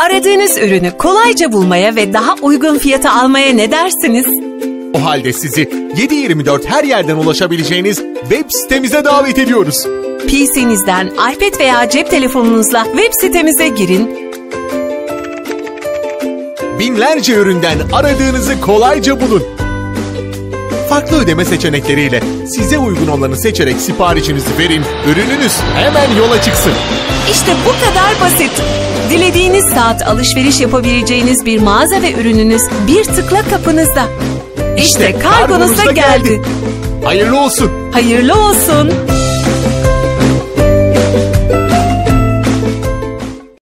Aradığınız ürünü kolayca bulmaya ve daha uygun fiyata almaya ne dersiniz? O halde sizi 7/24 her yerden ulaşabileceğiniz web sitemize davet ediyoruz. PC'nizden, iPad veya cep telefonunuzla web sitemize girin. Binlerce üründen aradığınızı kolayca bulun. Farklı ödeme seçenekleriyle size uygun olanı seçerek siparişinizi verin, ürününüz hemen yola çıksın. İşte bu kadar basit. Dilediğiniz saat alışveriş yapabileceğiniz bir mağaza ve ürününüz bir tıkla kapınızda. İşte kargonuz da geldi. Hayırlı olsun. Hayırlı olsun.